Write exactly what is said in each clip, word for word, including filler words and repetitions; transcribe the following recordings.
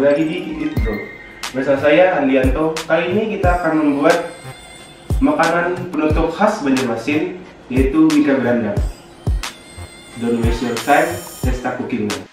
Kembali lagi di Eat Bro. Bersama saya Andianto. Kali ini kita akan membuat makanan penutup khas Banjarmasin, yaitu iga berandang. Don't waste your time, let's start cooking now.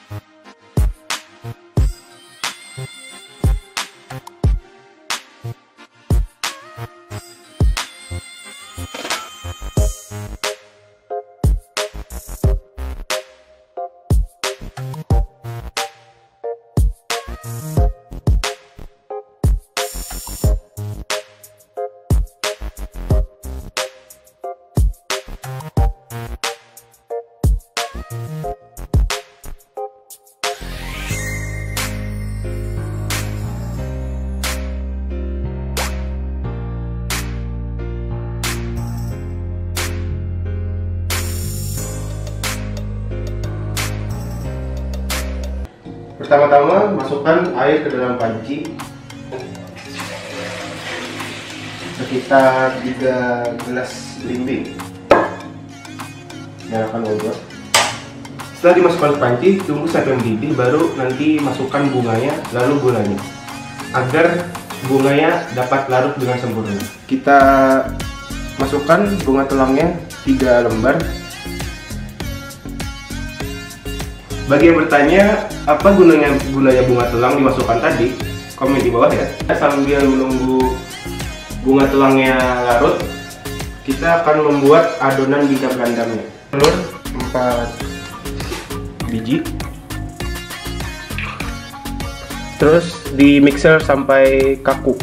Pertama-tama masukkan air ke dalam panci sekitar tiga gelas belimbing. Nyalakan kompor. Setelah dimasukkan ke panci, tunggu sampai mendidih, baru nanti masukkan bunganya lalu gulanya agar bunganya dapat larut dengan sempurna. Kita masukkan bunga tulangnya tiga lembar. Bagi yang bertanya apa gunanya gunanya bunga telang dimasukkan tadi, komen di bawah ya. Sambil menunggu bunga telangnya larut, kita akan membuat adonan iga berandangnya. Telur empat biji, terus di mixer sampai kaku.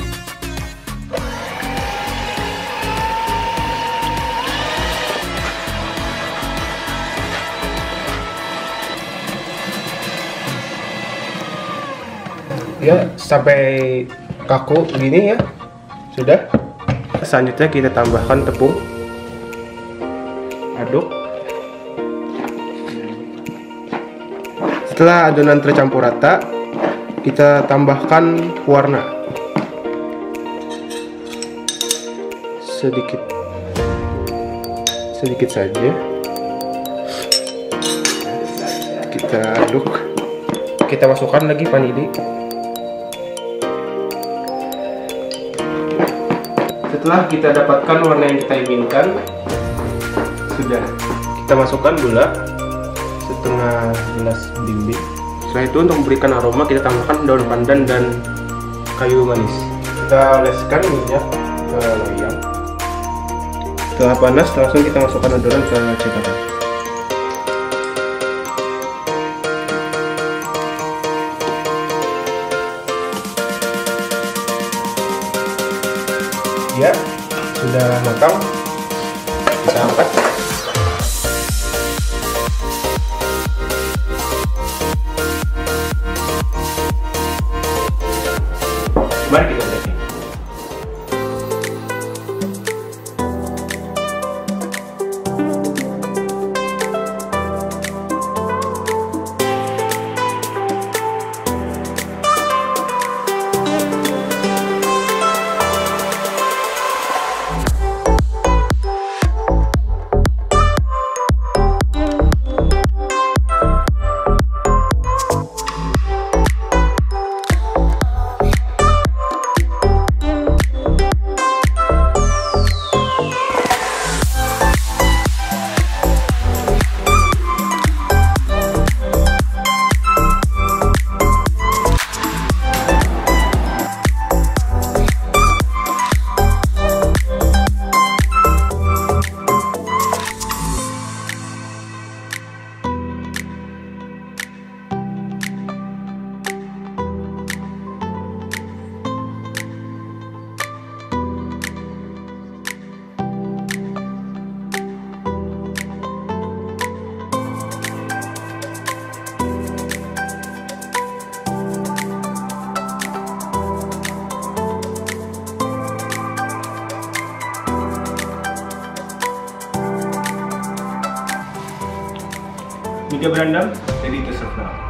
Ya, sampai kaku gini ya, sudah. Selanjutnya kita tambahkan tepung, aduk. Setelah adonan tercampur rata, kita tambahkan warna sedikit sedikit saja. Kita aduk, kita masukkan lagi vanili. Setelah kita dapatkan warna yang kita inginkan, sudah kita masukkan gula setengah gelas belimbing. Setelah itu, untuk memberikan aroma, kita tambahkan daun pandan dan kayu manis. Kita oleskan minyak ke loyang. Setelah panas, langsung kita masukkan adonan ke cetakan. Ya, sudah matang. Kita angkat. Mari kita setting. Iga berandang ready to serve now.